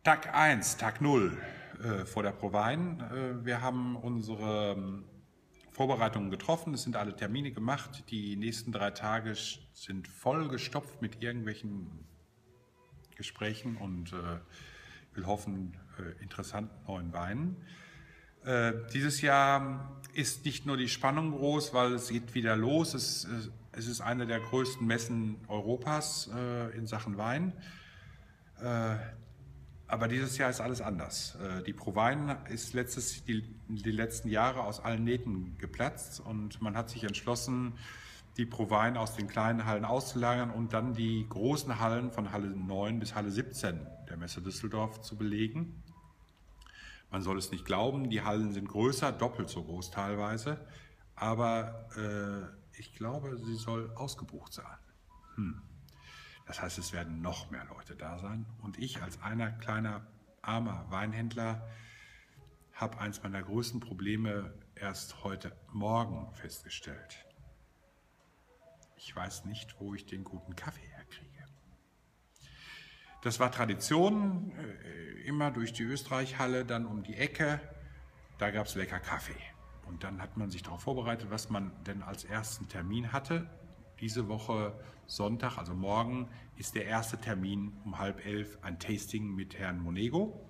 Tag 1, Tag 0 vor der ProWein. Wir haben unsere Vorbereitungen getroffen, es sind alle Termine gemacht. Die nächsten 3 Tage sind vollgestopft mit irgendwelchen Gesprächen und will hoffen, interessanten neuen Weinen. Dieses Jahr ist nicht nur die Spannung groß, weil es geht wieder los. Es ist eine der größten Messen Europas in Sachen Wein. Aber dieses Jahr ist alles anders. Die ProWein ist die letzten Jahre aus allen Nähten geplatzt und man hat sich entschlossen, die ProWein aus den kleinen Hallen auszulagern und dann die großen Hallen von Halle 9 bis Halle 17 der Messe Düsseldorf zu belegen. Man soll es nicht glauben, die Hallen sind größer, doppelt so groß teilweise, aber ich glaube, sie soll ausgebucht sein. Das heißt, es werden noch mehr Leute da sein. Und ich als einer kleiner, armer Weinhändler habe eins meiner größten Probleme erst heute Morgen festgestellt. Ich weiß nicht, wo ich den guten Kaffee herkriege. Das war Tradition, immer durch die Österreich-Halle, dann um die Ecke, da gab es lecker Kaffee. Und dann hat man sich darauf vorbereitet, was man denn als ersten Termin hatte. Diese Woche Sonntag, also morgen, ist der erste Termin um 10:30, ein Tasting mit Herrn Monego.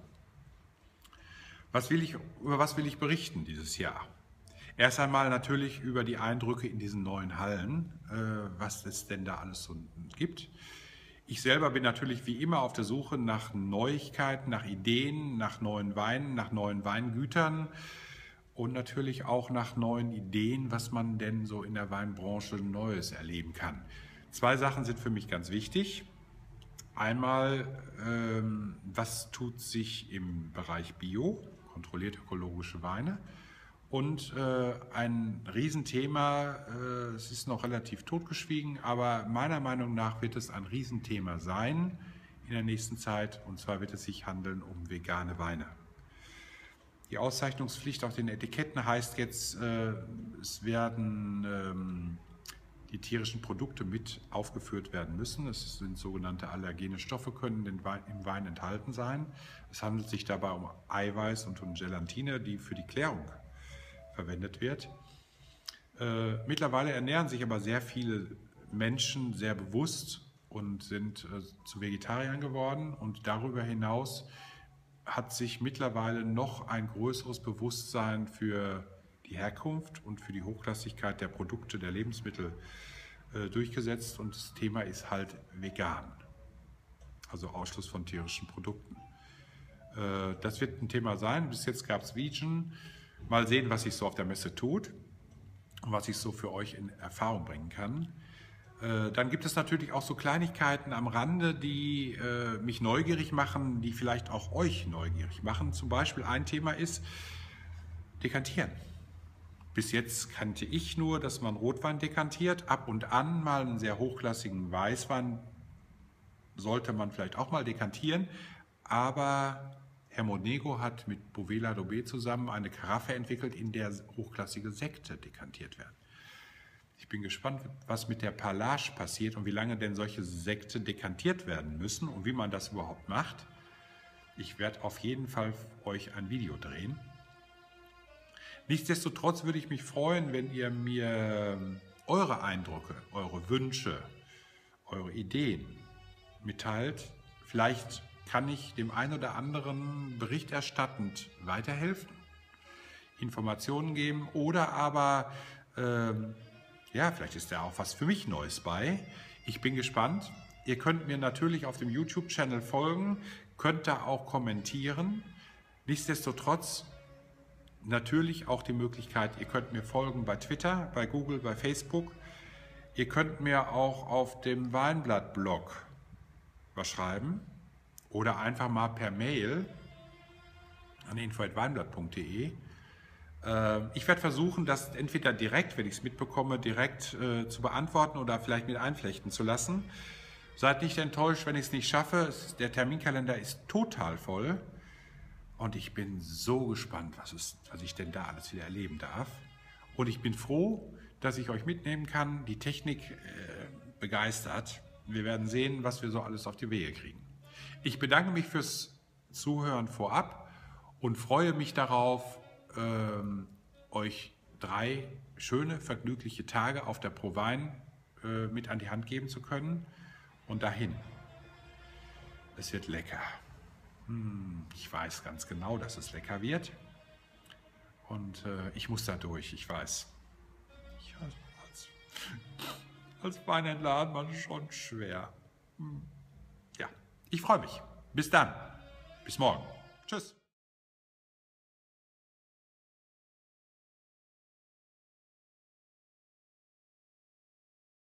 Über was will ich berichten dieses Jahr? Erst einmal natürlich über die Eindrücke in diesen neuen Hallen, was es denn da alles so gibt. Ich selber bin natürlich wie immer auf der Suche nach Neuigkeiten, nach Ideen, nach neuen Weinen, nach neuen Weingütern. Und natürlich auch nach neuen Ideen, was man denn so in der Weinbranche Neues erleben kann. 2 Sachen sind für mich ganz wichtig. Einmal, was tut sich im Bereich Bio, kontrolliert ökologische Weine. Und ein Riesenthema, es ist noch relativ totgeschwiegen, aber meiner Meinung nach wird es ein Riesenthema sein in der nächsten Zeit. Und zwar wird es sich handeln um vegane Weine. Die Auszeichnungspflicht auf den Etiketten heißt jetzt, es werden die tierischen Produkte mit aufgeführt werden müssen. Es sind sogenannte allergene Stoffe, können im Wein enthalten sein. Es handelt sich dabei um Eiweiß und um Gelatine, die für die Klärung verwendet wird. Mittlerweile ernähren sich aber sehr viele Menschen sehr bewusst und sind zu Vegetariern geworden und darüber hinaus hat sich mittlerweile noch ein größeres Bewusstsein für die Herkunft und für die Hochklassigkeit der Produkte, der Lebensmittel durchgesetzt und das Thema ist halt vegan, also Ausschluss von tierischen Produkten. Das wird ein Thema sein, bis jetzt gab es Vegan, mal sehen, was sich so auf der Messe tut und was ich so für euch in Erfahrung bringen kann. Dann gibt es natürlich auch so Kleinigkeiten am Rande, die mich neugierig machen, die vielleicht auch euch neugierig machen. Zum Beispiel ein Thema ist Dekantieren. Bis jetzt kannte ich nur, dass man Rotwein dekantiert. Ab und an mal einen sehr hochklassigen Weißwein sollte man vielleicht auch mal dekantieren. Aber Herr Monego hat mit Bovela d'Aubé zusammen eine Karaffe entwickelt, in der hochklassige Sekte dekantiert werden. Ich bin gespannt, was mit der Parlage passiert und wie lange denn solche Sekte dekantiert werden müssen und wie man das überhaupt macht. Ich werde auf jeden Fall euch ein Video drehen. Nichtsdestotrotz würde ich mich freuen, wenn ihr mir eure Eindrücke, eure Wünsche, eure Ideen mitteilt. Vielleicht kann ich dem einen oder anderen berichterstattend weiterhelfen, Informationen geben oder aber ja, vielleicht ist da auch was für mich Neues bei. Ich bin gespannt. Ihr könnt mir natürlich auf dem YouTube-Channel folgen, könnt da auch kommentieren. Nichtsdestotrotz natürlich auch die Möglichkeit, ihr könnt mir folgen bei Twitter, bei Google, bei Facebook. Ihr könnt mir auch auf dem Weinblatt-Blog was schreiben oder einfach mal per Mail an info@weinblatt.de. Ich werde versuchen, das entweder direkt, wenn ich es mitbekomme, direkt zu beantworten oder vielleicht mit einflechten zu lassen. Seid nicht enttäuscht, wenn ich es nicht schaffe. Der Terminkalender ist total voll und ich bin so gespannt, was ich denn da alles wieder erleben darf. Und ich bin froh, dass ich euch mitnehmen kann. Die Technik begeistert. Wir werden sehen, was wir so alles auf die Wege kriegen. Ich bedanke mich fürs Zuhören vorab und freue mich darauf, euch 3 schöne, vergnügliche Tage auf der Provine mit an die Hand geben zu können. Und dahin, es wird lecker. Ich weiß ganz genau, dass es lecker wird. Und ich muss da durch, ich weiß. Als Weinhändler hat man schon schwer. Ja, ich freue mich. Bis dann. Bis morgen. Tschüss.